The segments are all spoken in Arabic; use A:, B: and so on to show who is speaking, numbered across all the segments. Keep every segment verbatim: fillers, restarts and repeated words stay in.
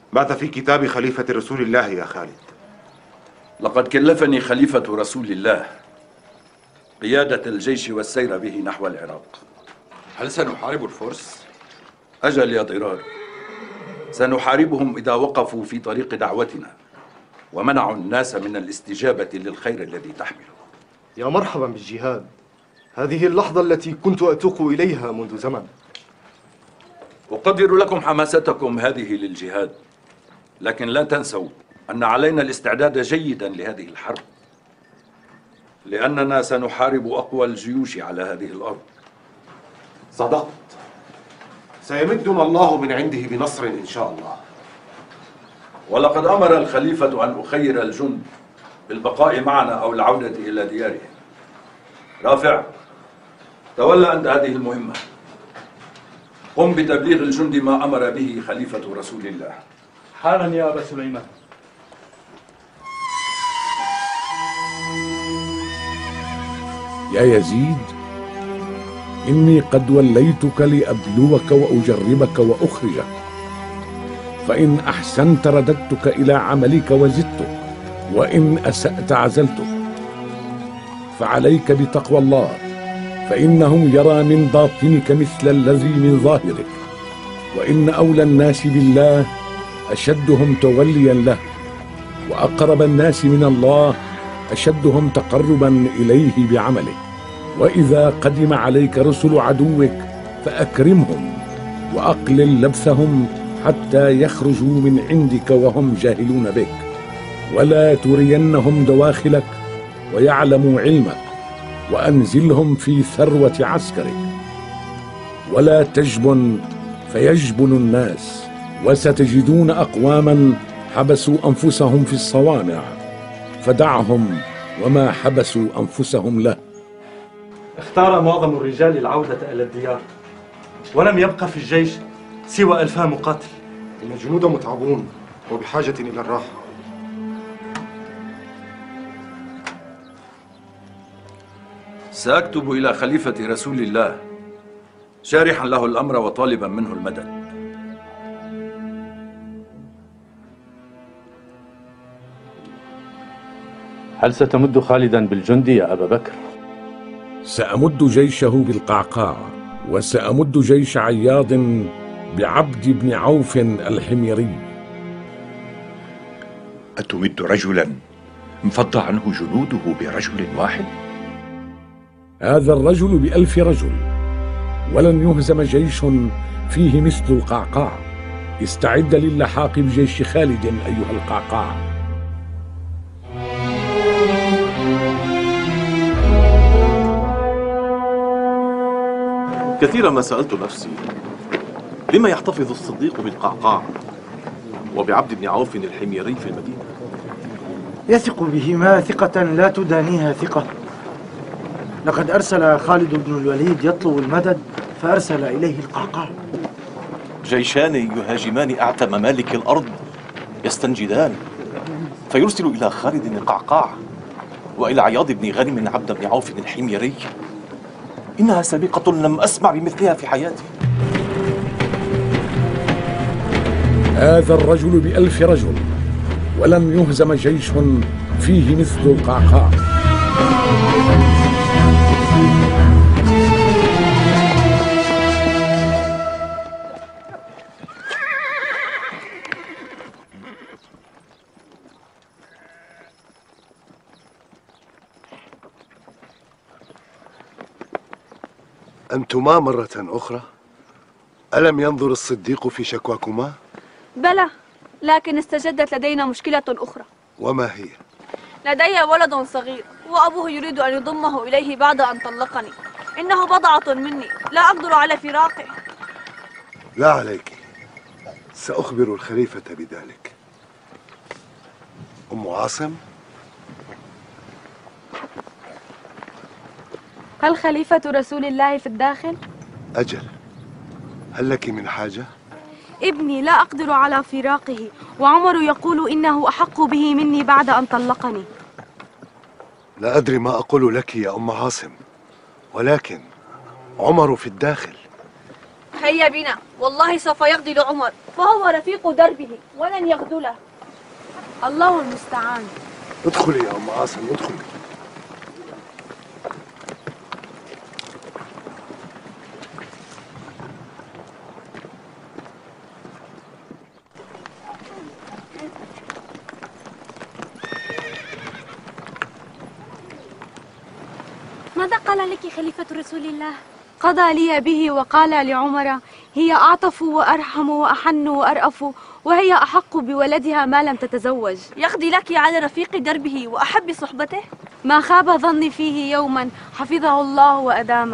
A: ماذا في كتاب خليفة رسول الله يا خالد؟
B: لقد كلفني خليفة رسول الله قيادة الجيش والسير به نحو العراق.
C: هل سنحارب الفرس؟
B: أجل يا ضرار، سنحاربهم إذا وقفوا في طريق دعوتنا ومنعوا الناس من الاستجابة للخير الذي تحمله.
D: يا مرحبا بالجهاد، هذه اللحظة التي كنت أتوق إليها منذ زمن.
B: أقدر لكم حماستكم هذه للجهاد، لكن لا تنسوا أن علينا الاستعداد جيدا لهذه الحرب، لأننا سنحارب أقوى الجيوش على هذه الأرض.
A: صدقت، سيمدنا الله من عنده بنصر إن شاء الله.
B: ولقد أمر الخليفة أن أخير الجند بالبقاء معنا أو العودة إلى ديارهم. رافع، تولى أنت هذه المهمة. قم بتبليغ الجند ما أمر به خليفة رسول الله.
E: حالا يا أبا سليمان.
F: يا يزيد، إني قد وليتك لأبلوك وأجربك وأخرجك، فإن أحسنت رددتك إلى عملك وزدتك، وإن أسأت عزلتك. فعليك بتقوى الله، فإنه يرى من باطنك مثل الذي من ظاهرك، وإن أولى الناس بالله أشدهم توليا له، وأقرب الناس من الله أشدهم تقربا إليه بعمله. وإذا قدم عليك رسل عدوك فأكرمهم وأقلل لبثهم حتى يخرجوا من عندك وهم جاهلون بك، ولا ترينهم دواخلك ويعلموا علمك، وأنزلهم في ثروة عسكرك. ولا تجبن فيجبن الناس، وستجدون أقواما حبسوا أنفسهم في الصوامع، فدعهم وما حبسوا أنفسهم له.
E: اختار معظم الرجال العودة إلى الديار، ولم يبقى في الجيش سوى ألفا مقاتل.
D: إن الجنود متعبون وبحاجة إلى الراحة.
B: سأكتب إلى خليفة رسول الله شارحا له الأمر وطالبا منه المدد.
G: هل ستمد خالدا بالجند يا أبا بكر؟
F: سأمد جيشه بالقعقاع، وسأمد جيش عياض بعبد بن عوف الحميري.
C: أتمد رجلا انفض عنه جنوده برجل واحد؟
F: هذا الرجل بألف رجل، ولن يهزم جيش فيه مثل القعقاع. استعد للحاق بجيش خالد أيها القعقاع.
H: كثيرا ما سألت نفسي لما يحتفظ الصديق بالقعقاع وبعبد بن عوف الحميري في المدينة؟
I: يثق بهما ثقة لا تدانيها ثقة. لقد أرسل خالد بن الوليد يطلب المدد فأرسل إليه القعقاع.
H: جيشان يهاجمان أعتى ممالك الأرض يستنجدان، فيرسل إلى خالد القعقاع وإلى عياض بن غنم عبد بن عوف الحميري. إنها سابقة لم أسمع بمثلها في حياتي.
F: هذا الرجل بألف رجل، ولم يهزم جيش فيه مثل القعقاع.
J: أنتما مرة أخرى؟ ألم ينظر الصديق في شكواكما؟
K: بلى، لكن استجدت لدينا مشكلة أخرى.
J: وما هي؟
K: لدي ولد صغير وأبوه يريد أن يضمه إليه بعد أن طلقني. إنه بضعة مني، لا أقدر على فراقه.
J: لا عليك، سأخبر الخليفة بذلك. أم عاصم؟
K: هل خليفة رسول الله في الداخل؟
J: أجل، هل لك من حاجة؟
K: ابني لا أقدر على فراقه، وعمر يقول إنه أحق به مني بعد أن طلقني.
J: لا أدري ما أقول لك يا أم عاصم، ولكن عمر في الداخل.
K: هيا بنا، والله سوف يقضي لعمر. فهو رفيق دربه ولن يخذله. الله المستعان.
J: ادخلي يا أم عاصم، ادخلي.
L: ماذا قال لك خليفة رسول الله؟ قضى لي به وقال لعمر: هي أعطف وأرحم وأحن وأرأف، وهي أحق بولدها ما لم تتزوج.
K: يقضي لك على رفيق دربه وأحب صحبته؟
L: ما خاب ظني فيه يوما، حفظه الله وأدامه.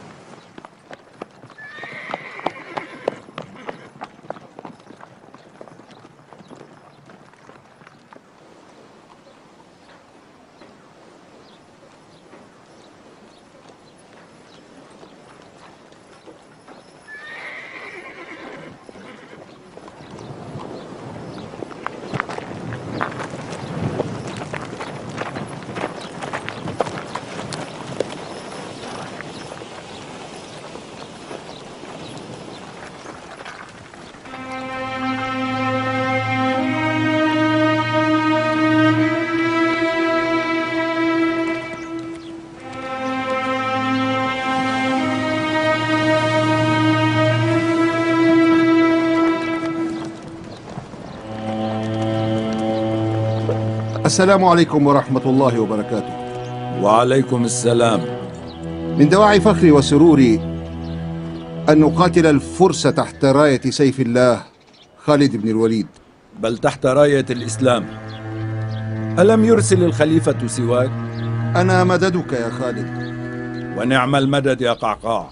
M: السلام عليكم ورحمة الله وبركاته.
F: وعليكم السلام.
M: من دواعي فخري وسروري أن نقاتل الفرس تحت راية سيف الله خالد بن الوليد.
F: بل تحت راية الإسلام. ألم يرسل الخليفة سواك؟
M: أنا مددك يا خالد.
F: ونعم المدد يا قعقاع.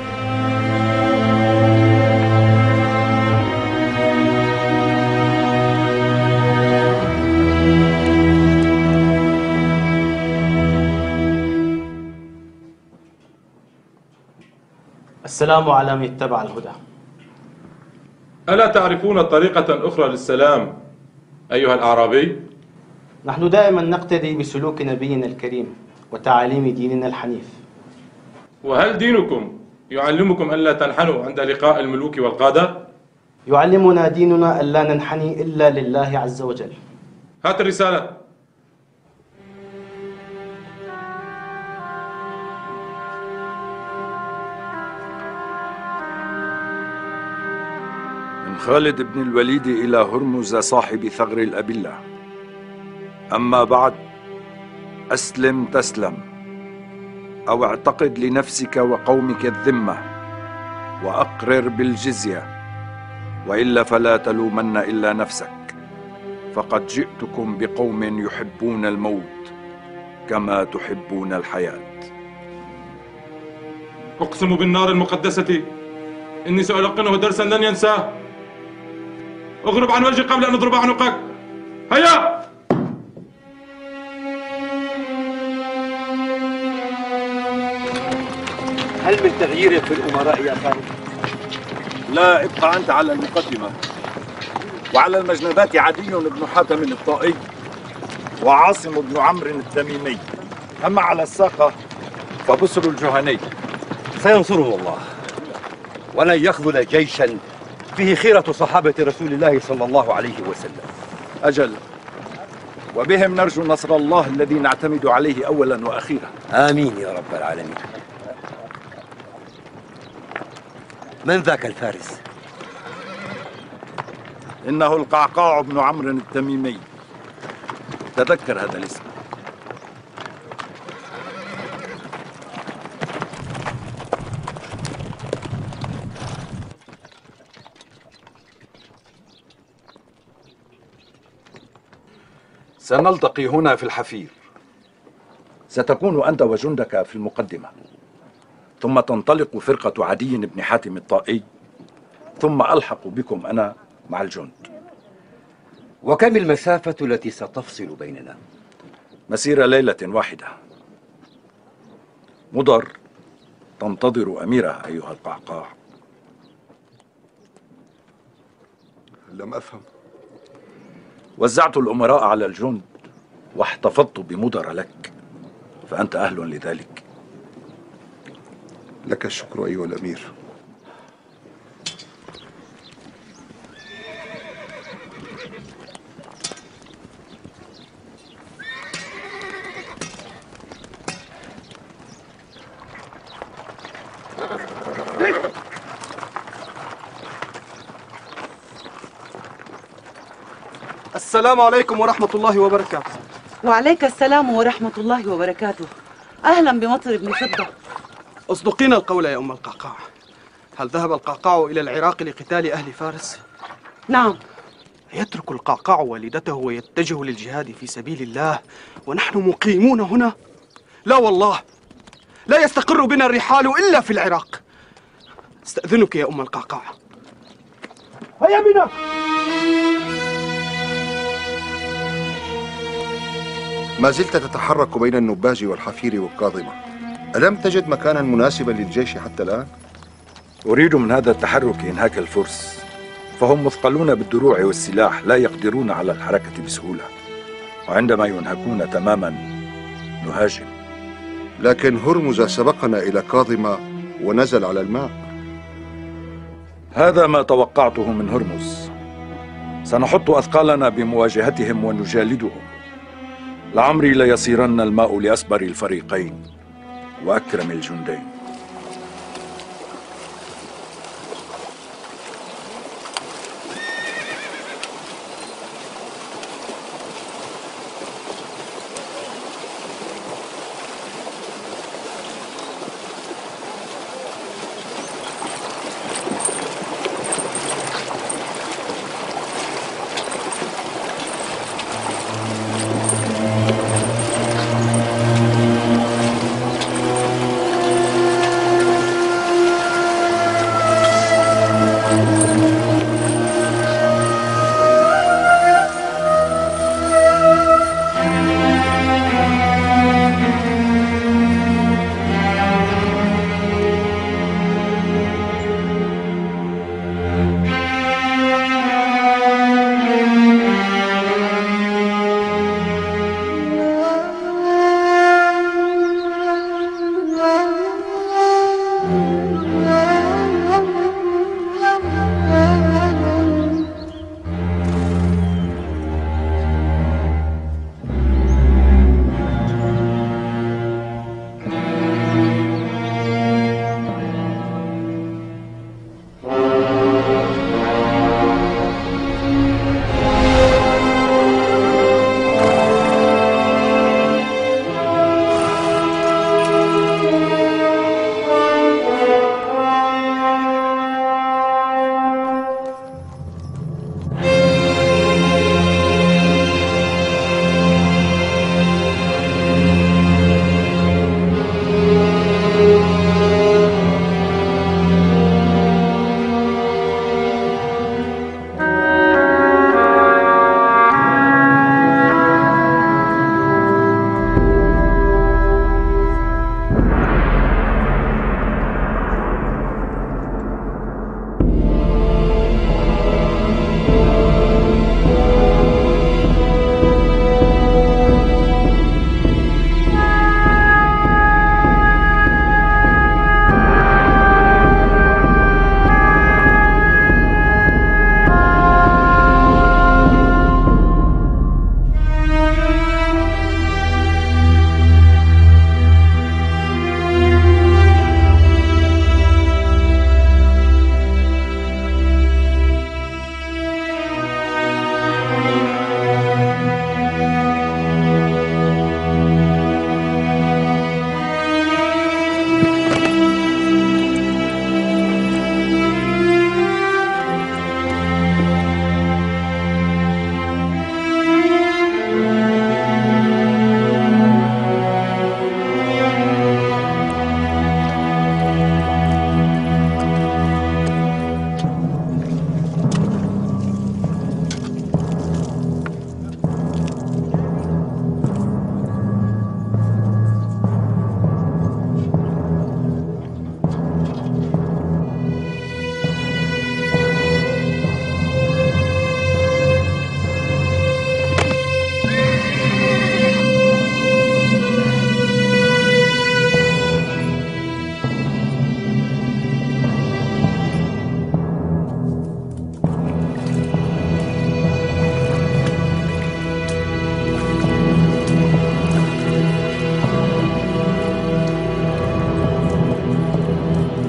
N: السلام على من اتبع الهدى.
O: ألا تعرفون طريقة أخرى للسلام أيها الأعرابي؟
N: نحن دائما نقتدي بسلوك نبينا الكريم وتعاليم ديننا الحنيف.
O: وهل دينكم يعلمكم ألا تنحنوا عند لقاء الملوك والقادة؟
N: يعلمنا ديننا ألا ننحني إلا لله عز وجل.
O: هات الرسالة.
B: خالد بن الوليد إلى هرمز صاحب ثغر الأبلة. أما بعد، أسلم تسلم، أو اعتقد لنفسك وقومك الذمة وأقرر بالجزية، وإلا فلا تلومن إلا نفسك، فقد جئتكم بقوم يحبون الموت كما تحبون الحياة.
O: أقسم بالنار المقدسة إني سألقنه درسا لن ينساه. اغرب عن وجهي قبل أن أضرب عنقك. هيا!
P: هل من تغيير في الأمراء يا خالد؟
B: لا، ابقى أنت على المقدمة، وعلى المجنبات عدي بن حاتم الطائي وعاصم بن عمرو التميمي، أما على الساقة فبسر الجهني.
P: سينصره الله، ولن يخذل جيشا فيه خيرة صحابة رسول الله صلى الله عليه وسلم.
B: أجل، وبهم نرجو نصر الله الذي نعتمد عليه أولا وأخيرا.
P: آمين يا رب العالمين. من ذاك الفارس؟
B: إنه القعقاع بن عمرو التميمي، تذكر هذا الاسم. سنلتقي هنا في الحفير. ستكون أنت وجندك في المقدمة، ثم تنطلق فرقة عدي بن حاتم الطائي، ثم ألحق بكم أنا مع الجند.
P: وكم المسافة التي ستفصل بيننا؟
B: مسيرة ليلة واحدة. مضر تنتظر أميرها أيها القعقاع.
J: لم أفهم.
B: وزعت الأمراء على الجند واحتفظت بمضر لك، فأنت أهل لذلك.
J: لك الشكر أيها الأمير.
Q: السلام عليكم ورحمة الله وبركاته.
R: وعليك السلام ورحمة الله وبركاته. أهلا بمطر بن فضة.
Q: اصدقينا القول يا أم القعقاع، هل ذهب القعقاع إلى العراق لقتال أهل فارس؟
R: نعم.
Q: يترك القعقاع والدته ويتجه للجهاد في سبيل الله ونحن مقيمون هنا؟ لا والله، لا يستقر بنا الرحال إلا في العراق. استأذنك يا أم القعقاع. هيا بنا.
M: ما زلت تتحرك بين النباج والحفير والكاظمة، ألم تجد مكانا مناسبا للجيش حتى الآن؟
B: أريد من هذا التحرك إنهاك الفرس، فهم مثقلون بالدروع والسلاح لا يقدرون على الحركة بسهولة، وعندما ينهكون تماما نهاجم.
M: لكن هرمز سبقنا إلى كاظمة ونزل على الماء.
B: هذا ما توقعته من هرمز. سنحط أثقالنا بمواجهتهم ونجالدهم. لعمري ليصيرن الماء لأسبر الفريقين وأكرم الجندين.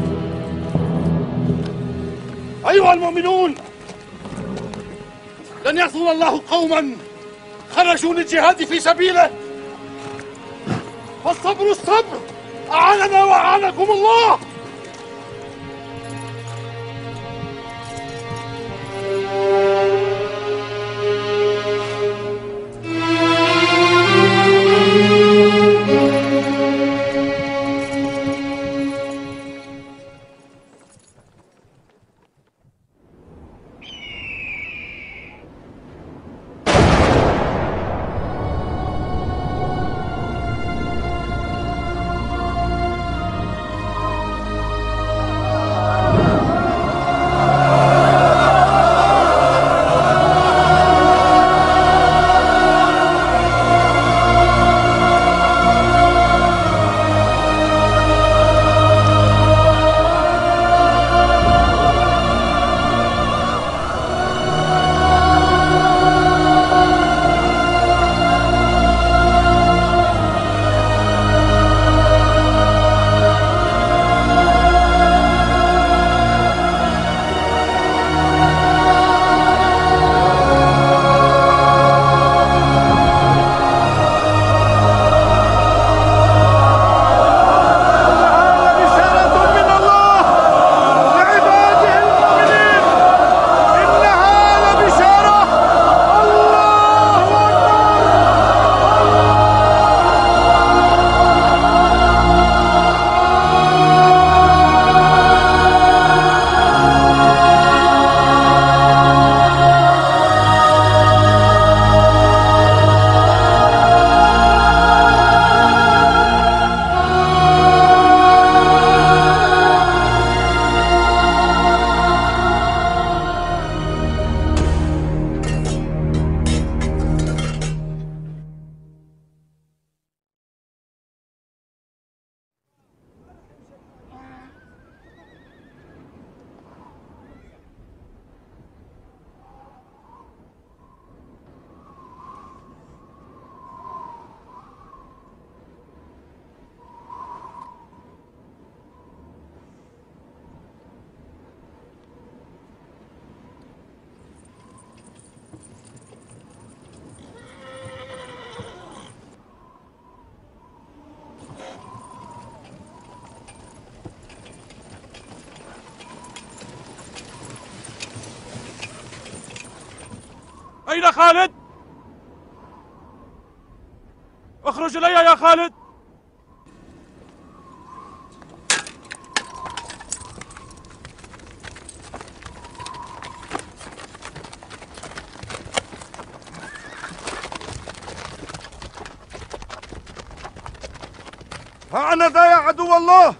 Q: أيها المؤمنون،
S: لن يخذل الله قوما خرجوا للجهاد في سبيله، فالصبر الصبر، أعاننا وأعانكم الله.
O: أين خالد؟ اخرج إلي يا خالد.
S: ها أنا ذا يا عدو الله.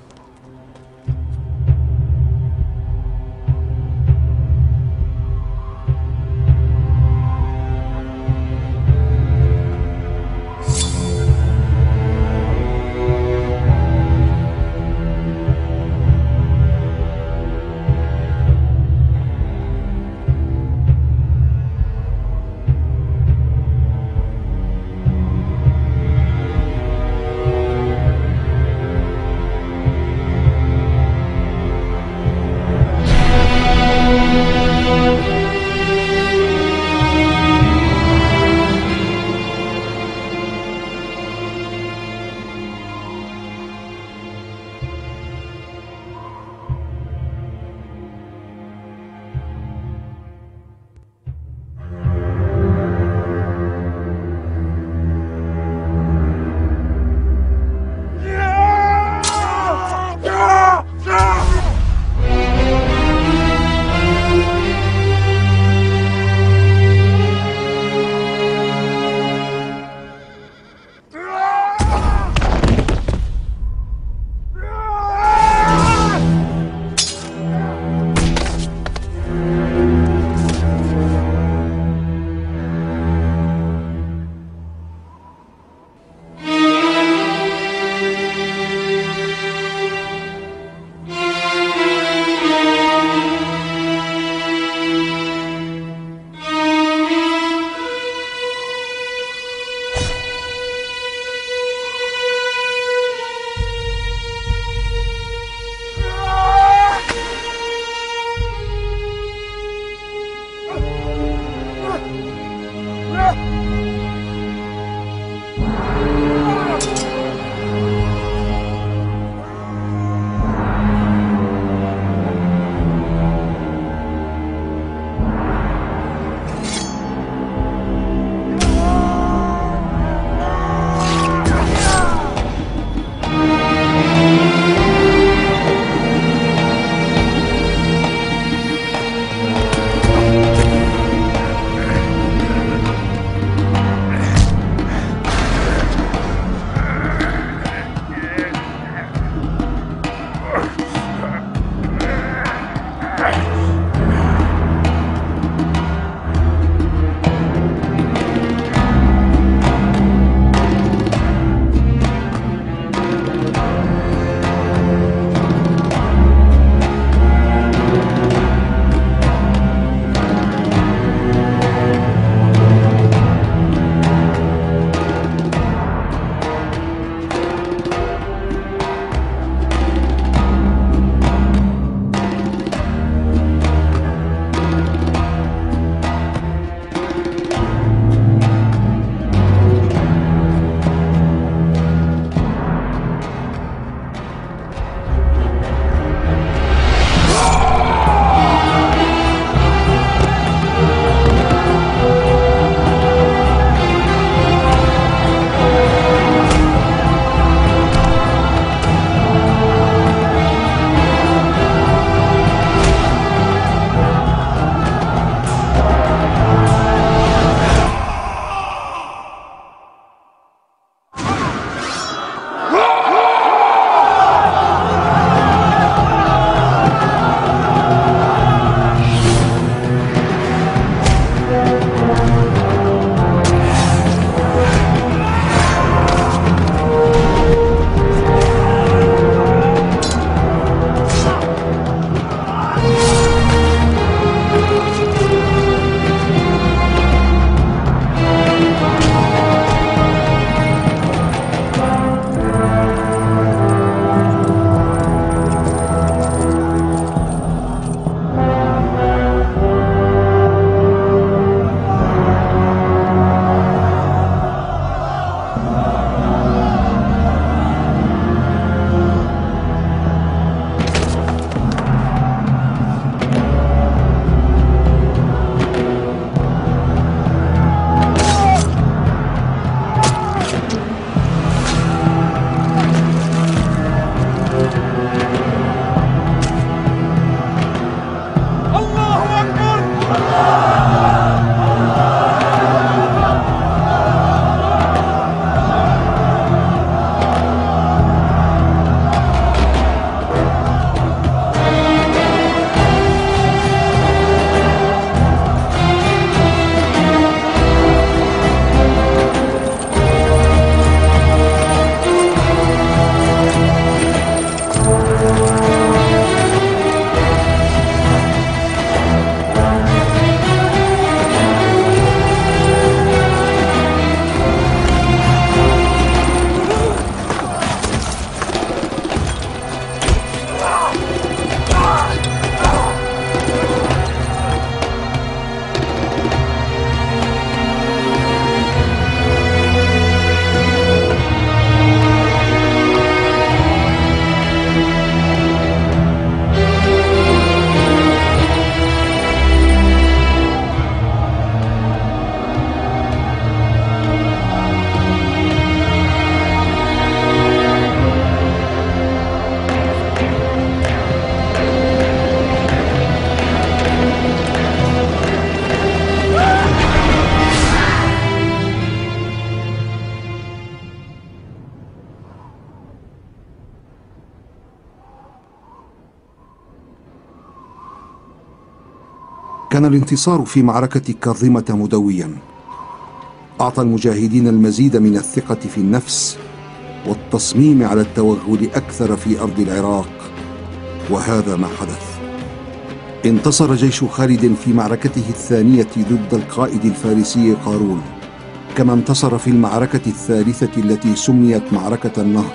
M: كان الانتصار في معركة كاظمة مدويا، أعطى المجاهدين المزيد من الثقة في النفس والتصميم على التوغل أكثر في أرض العراق، وهذا ما حدث. انتصر جيش خالد في معركته الثانية ضد القائد الفارسي قارون، كما انتصر في المعركة الثالثة التي سميت معركة النهر،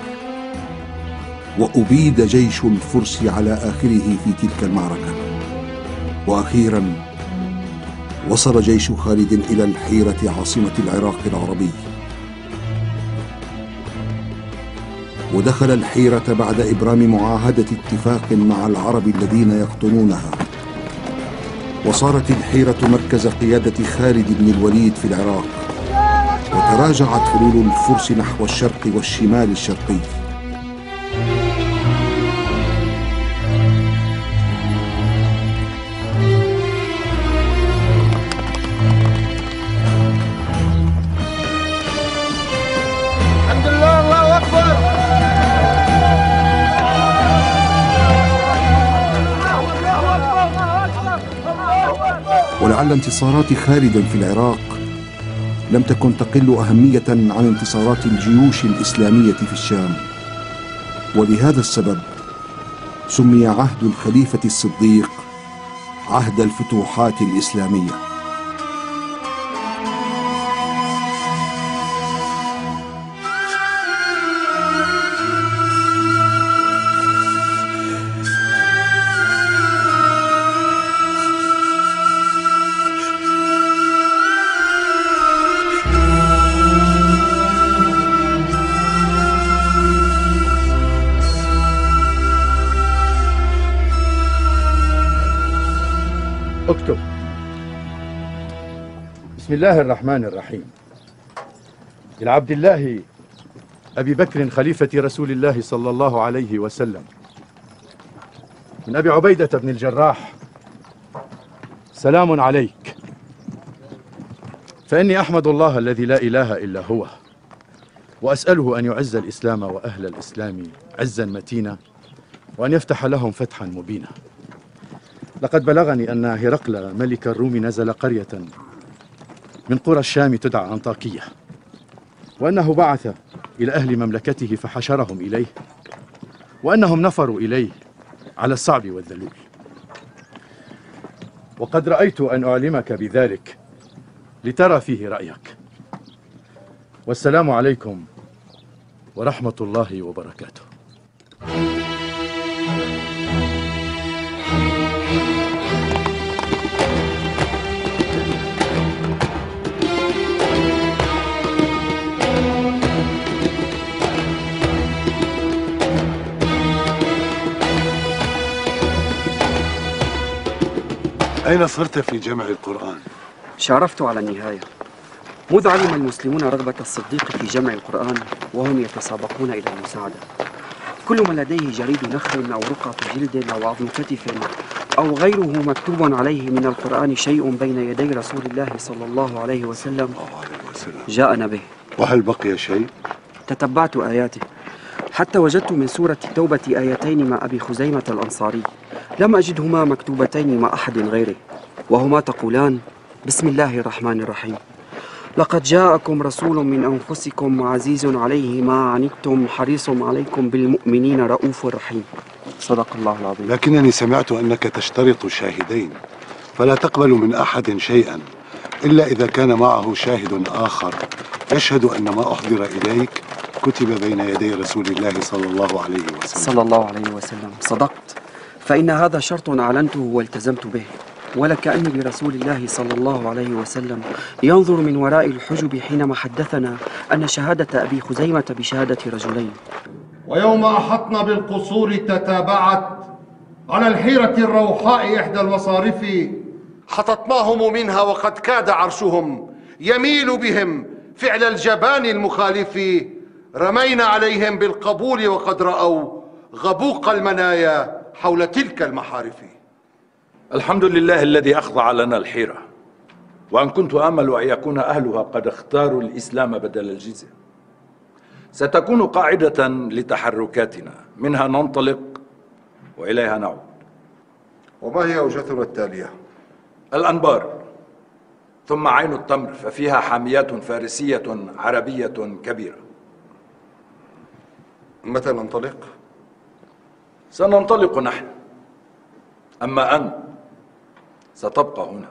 M: وأبيد جيش الفرس على آخره في تلك المعركة. وأخيرا وصل جيش خالد إلى الحيرة عاصمة العراق العربي، ودخل الحيرة بعد إبرام معاهدة اتفاق مع العرب الذين يقطنونها، وصارت الحيرة مركز قيادة خالد بن الوليد في العراق، وتراجعت فلول الفرس نحو الشرق والشمال الشرقي.
S: الحمد لله، الله أكبر.
M: ولعل انتصارات خالد في العراق لم تكن تقل أهمية عن انتصارات الجيوش الإسلامية في الشام، ولهذا السبب سمي عهد الخليفة الصديق عهد الفتوحات الإسلامية.
T: اكتب. بسم الله الرحمن الرحيم. إلى عبد الله أبي بكر خليفة رسول الله صلى الله عليه وسلم، من أبي عبيدة بن الجراح: سلام عليك، فإني أحمد الله الذي لا إله إلا هو، وأسأله أن يعز الإسلام وأهل الإسلام عزا متينا، وأن يفتح لهم فتحا مبينا. لقد بلغني أن هرقل ملك الروم نزل قرية من قرى الشام تدعى أنطاكية، وأنه بعث إلى أهل مملكته فحشرهم إليه، وأنهم نفروا إليه على الصعب والذلول. وقد رأيت أن أعلمك بذلك لترى فيه رأيك. والسلام عليكم ورحمة الله وبركاته.
J: أين صرت في جمع القرآن؟
Q: شارفت على النهاية، مذ علم المسلمون رغبة الصديق في جمع القرآن وهم يتسابقون إلى المساعدة. كل من لديه جريد نخل أو رقعة جلد أو عظم كتف أو غيره مكتوب عليه من القرآن شيء بين يدي رسول الله صلى الله عليه وسلم جاءنا به.
J: وهل بقي شيء؟
Q: تتبعت آياته حتى وجدت من سورة التوبة آيتين مع أبي خزيمة الأنصاري، لم أجدهما مكتوبتين مع أحد غيره، وهما تقولان: بسم الله الرحمن الرحيم، لقد جاءكم رسول من أنفسكم عزيز عليه ما عنتم حريص عليكم بالمؤمنين رؤوف رحيم. صدق الله العظيم.
J: لكنني سمعت أنك تشترط شاهدين، فلا تقبل من أحد شيئا إلا إذا كان معه شاهد آخر يشهد أن ما أحضر إليك كتب بين يدي رسول الله صلى الله عليه وسلم.
Q: صلى الله عليه وسلم. صدقت، فإن هذا شرط أعلنته والتزمت به، ولكأن لرسول الله صلى الله عليه وسلم ينظر من وراء الحجب حينما حدثنا أن شهادة أبي خزيمة بشهادة رجلين.
S: ويوم أحطنا بالقصور تتابعت على الحيرة الروحاء إحدى المصارف، حططناهم منها وقد كاد عرشهم يميل بهم فعل الجبان المخالف، رمينا عليهم بالقبول وقد رأوا غبوق المنايا حول تلك المحارف.
B: الحمد لله الذي أخضع لنا الحيرة، وأن كنت آمل أن يكون أهلها قد اختاروا الإسلام بدل الجزية. ستكون قاعدة لتحركاتنا، منها ننطلق وإليها نعود.
S: وما هي أوجهتنا التالية؟
B: الأنبار، ثم عين التمر ففيها حاميات فارسية عربية كبيرة.
J: متى ننطلق؟
B: سننطلق نحن، أما أنت ستبقى هنا.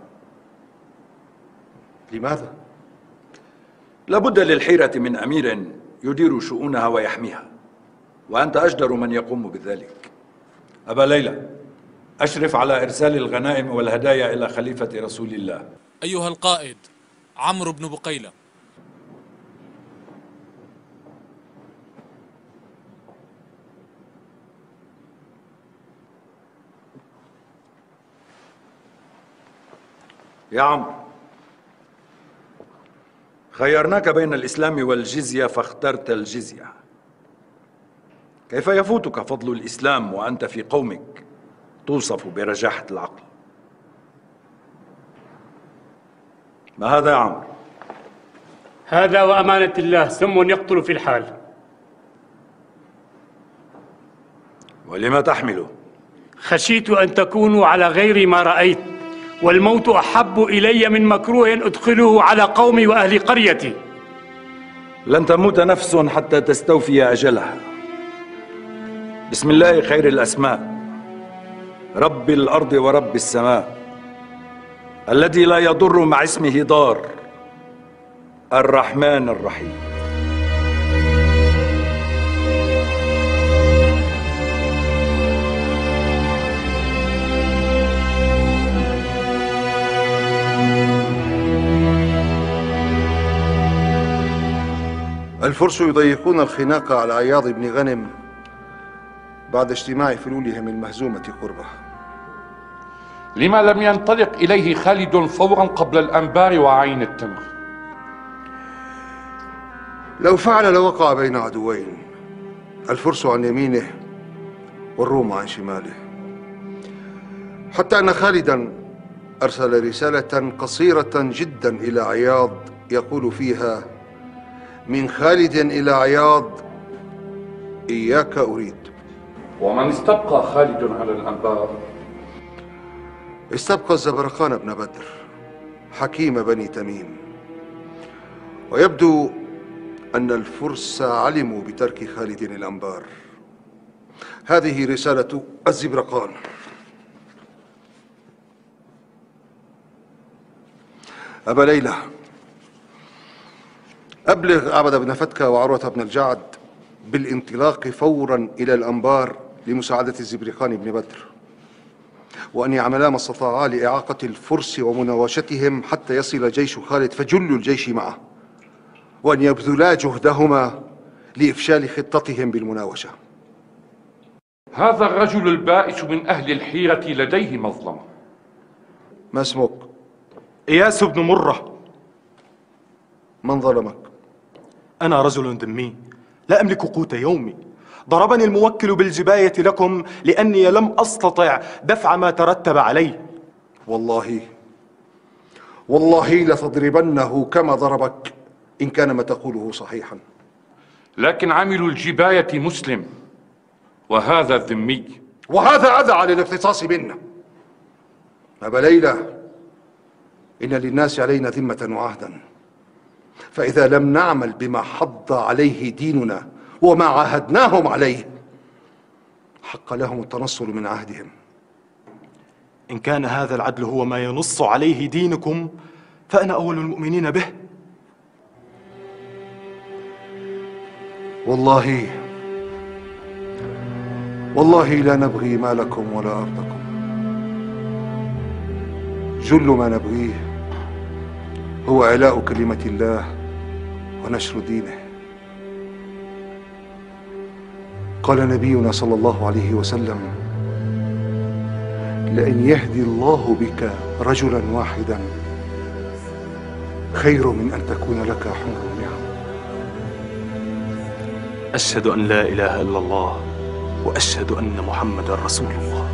J: لماذا؟
B: لابد للحيرة من أمير يدير شؤونها ويحميها، وأنت أجدر من يقوم بذلك. أبا ليلى، أشرف على إرسال الغنائم والهدايا إلى خليفة رسول الله.
U: أيها القائد عمرو بن بقيلة.
B: يا عمرو، خيرناك بين الإسلام والجزية فاخترت الجزية. كيف يفوتك فضل الإسلام وأنت في قومك توصف برجاحة العقل؟ ما هذا يا عمرو؟
V: هذا وأمانة الله سم يقتل في الحال.
B: ولما تحمله؟
V: خشيت أن تكونوا على غير ما رأيت، والموت أحب إلي من مكروه أدخله على قومي وأهل قريتي.
B: لن تموت نفس حتى تستوفي أجلها. بسم الله خير الأسماء، رب الأرض ورب السماء، الذي لا يضر مع اسمه ضار، الرحمن الرحيم.
J: الفرس يضيقون الخناق على عياض بن غنم بعد اجتماع فلولهم المهزومة قربه.
W: لما لم ينطلق إليه خالد فورا قبل الأنبار وعين التمر؟
J: لو فعل لوقع بين عدوين، الفرس عن يمينه والروم عن شماله، حتى أن خالدا أرسل رسالة قصيرة جدا إلى عياض يقول فيها: من خالد إلى عياض إياك أريد.
W: ومن استبقى خالد على الأنبار؟
J: استبقى الزبرقان بن بدر حكيم بني تميم، ويبدو أن الفرس علموا بترك خالد الأنبار. هذه رسالة الزبرقان: أبا ليلى، أبلغ عبد بن فتكة وعروة بن الجعد بالانطلاق فورا إلى الأنبار لمساعدة الزبرقان بن بدر، وأن يعملا ما استطاعا لإعاقة الفرس ومناوشتهم حتى يصل جيش خالد فجل الجيش معه، وأن يبذلا جهدهما لإفشال خطتهم بالمناوشة.
W: هذا الرجل البائس من أهل الحيرة لديه مظلمة.
J: ما اسمك؟
E: إياس بن مرة.
J: من ظلمك؟
E: أنا رجل ذمي لا أملك قوت يومي. ضربني الموكل بالجباية لكم لأني لم أستطع دفع ما ترتب علي.
J: والله والله لتضربنه كما ضربك إن كان ما تقوله صحيحا.
W: لكن عامل الجباية مسلم وهذا الذمي،
J: وهذا أذى على الاقتصاص منا. أبا ليلى، إن للناس علينا ذمة وعهدا، فإذا لم نعمل بما حض عليه ديننا وما عاهدناهم عليه حق لهم التنصل من عهدهم.
E: إن كان هذا العدل هو ما ينص عليه دينكم فأنا أول المؤمنين به.
J: والله والله لا نبغي مالكم ولا أرضكم، جل ما نبغيه هو إعلاء كلمة الله ونشر دينه. قال نبينا صلى الله عليه وسلم: لأن يهدي الله بك رجلا واحدا خير من أن تكون لك حمر النعم.
E: أشهد أن لا إله إلا الله وأشهد أن محمدا رسول الله.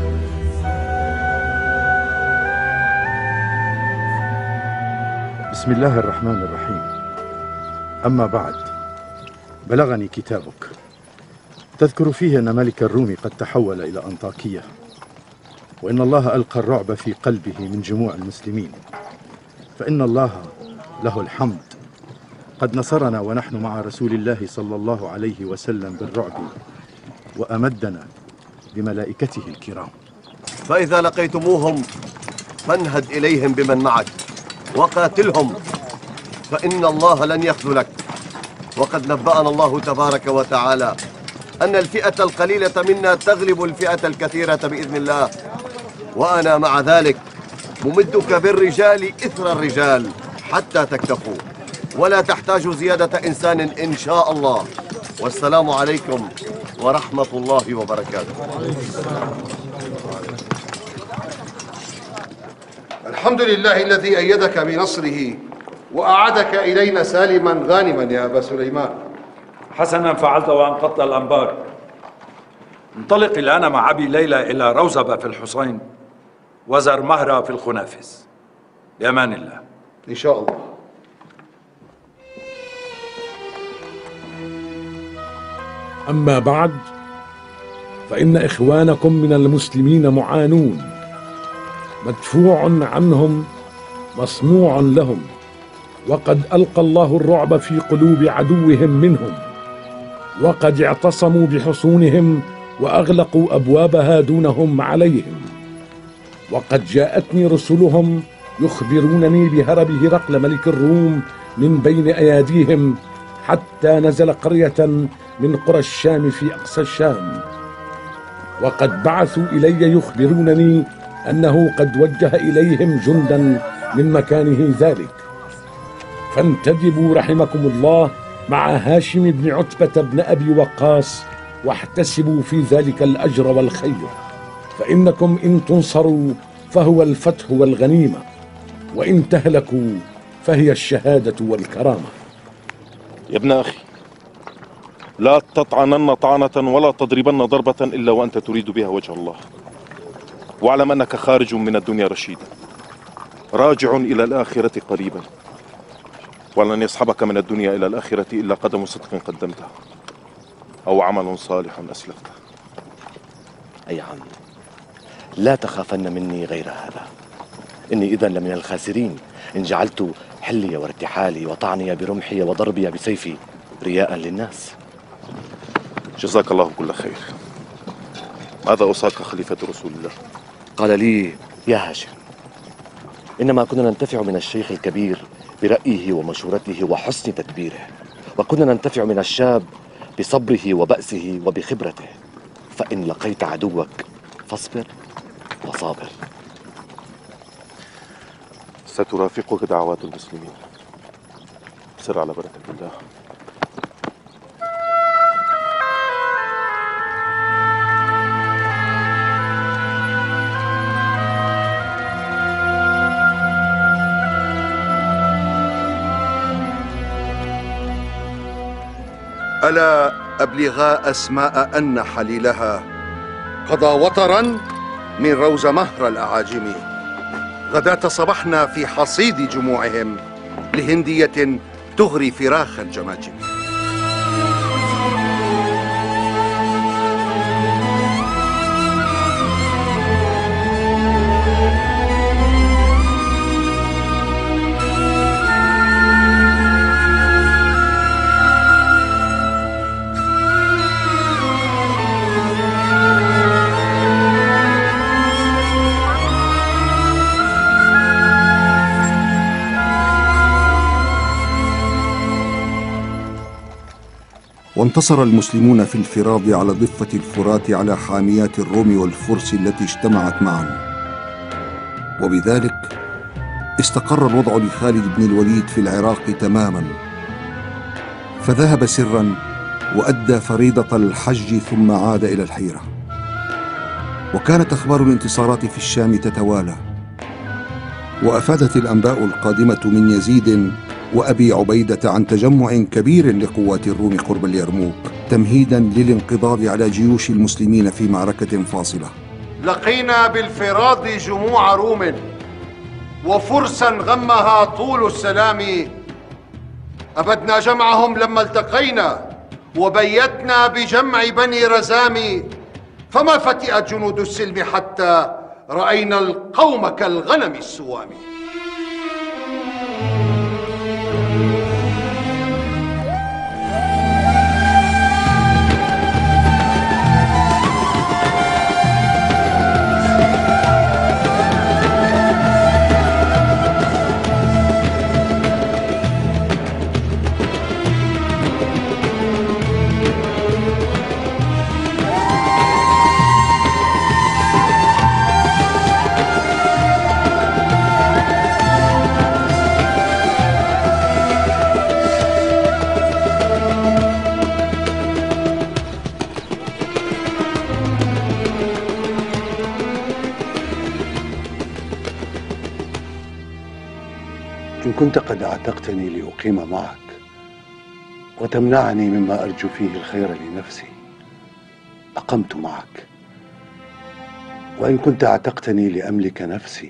T: بسم الله الرحمن الرحيم. أما بعد، بلغني كتابك تذكر فيه أن ملك الروم قد تحول إلى أنطاكية، وإن الله ألقى الرعب في قلبه من جموع المسلمين، فإن الله له الحمد قد نصرنا ونحن مع رسول الله صلى الله عليه وسلم بالرعب، وأمدنا بملائكته الكرام.
A: فإذا لقيتموهم فانهد إليهم بمن معك وقاتلهم، فإن الله لن يخذلك. وقد نبأنا الله تبارك وتعالى أن الفئة القليلة منا تغلب الفئة الكثيرة بإذن الله، وأنا مع ذلك ممدك بالرجال إثر الرجال حتى تكتفوا، ولا تحتاج زيادة إنسان إن شاء الله. والسلام عليكم ورحمة الله وبركاته.
D: الحمد لله الذي أيدك بنصره وأعادك إلينا سالما غانما يا أبا سليمان.
B: حسنا فعلت وأنقضت الأنبار. انطلق الآن مع أبي ليلى إلى روزبة في الحصين وزر مهرة في الخنافس. بأمان الله.
D: إن شاء الله.
G: أما بعد، فإن إخوانكم من المسلمين معانون، مدفوع عنهم مصنوع لهم، وقد ألقى الله الرعب في قلوب عدوهم منهم، وقد اعتصموا بحصونهم وأغلقوا أبوابها دونهم عليهم. وقد جاءتني رسلهم يخبرونني بهرب هرقل ملك الروم من بين أياديهم، حتى نزل قرية من قرى الشام في أقصى الشام. وقد بعثوا إلي يخبرونني أنه قد وجه إليهم جندا من مكانه ذلك، فانتدبوا رحمكم الله مع هاشم بن عتبة بن أبي وقاص، واحتسبوا في ذلك الأجر والخير، فإنكم إن تنصروا فهو الفتح والغنيمة، وإن تهلكوا فهي الشهادة والكرامة.
H: يا ابن أخي، لا تطعنن طعنة ولا تضربن ضربة إلا وأنت تريد بها وجه الله، واعلم أنك خارج من الدنيا رشيدا، راجع إلى الآخرة قريبا، ولن يصحبك من الدنيا إلى الآخرة إلا قدم صدق قدمته أو عمل صالح أسلفته.
A: أي عم، لا تخافن مني غير هذا، إني إذا لمن الخاسرين إن جعلت حلي وارتحالي وطعني برمحي وضربي بسيفي رياء للناس.
H: جزاك الله كل خير. ماذا أوصاك خليفة رسول الله؟
A: قال لي: يا هاشم، إنما كنا ننتفع من الشيخ الكبير برأيه ومشورته وحسن تدبيره، وكنا ننتفع من الشاب بصبره وبأسه وبخبرته، فإن لقيت عدوك فاصبر وصابر.
H: سترافقك دعوات المسلمين. سر على بركة الله.
D: ألا أبلغا أسماء أن حليلها قضى وطرا من روز مهر الأعاجم. غداة صبحنا في حصيد جموعهم لهندية تغري فراخ الجماجم.
M: وانتصر المسلمون في الفراد على ضفة الفرات على حاميات الروم والفرس التي اجتمعت معا، وبذلك استقر الوضع لخالد بن الوليد في العراق تماما، فذهب سرا وأدى فريضة الحج ثم عاد إلى الحيرة. وكانت أخبار الانتصارات في الشام تتوالى، وأفادت الأنباء القادمة من يزيد وأبي عبيدة عن تجمع كبير لقوات الروم قرب اليرموك تمهيدا للانقضاض على جيوش المسلمين في معركة فاصلة.
D: لقينا بالفراد جموع روم وفرسا غمها طول السلام، أبدنا جمعهم لما التقينا وبيتنا بجمع بني رزام، فما فتئت جنود السلم حتى رأينا القوم كالغنم السوام.
J: إن كنت قد أعتقتني لأقيم معك وتمنعني مما أرجو فيه الخير لنفسي أقمت معك، وإن كنت أعتقتني لأملك نفسي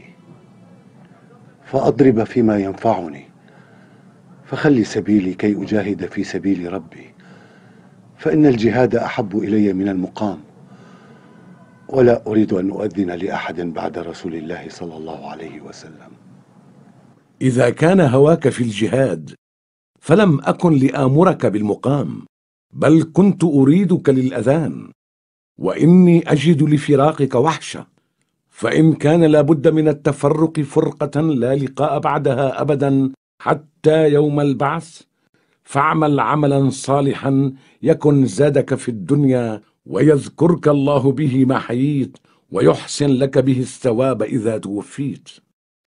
J: فأضرب فيما ينفعني، فخلي سبيلي كي أجاهد في سبيل ربي، فإن الجهاد أحب إلي من المقام، ولا أريد أن أؤذن لأحد بعد رسول الله صلى الله عليه وسلم.
G: إذا كان هواك في الجهاد فلم أكن لآمرك بالمقام، بل كنت أريدك للأذان، وإني أجد لفراقك وحشة، فإن كان لابد من التفرق فرقة لا لقاء بعدها أبدا حتى يوم البعث، فاعمل عملا صالحا يكن زادك في الدنيا ويذكرك الله به ما حييت، ويحسن لك به الثواب إذا توفيت.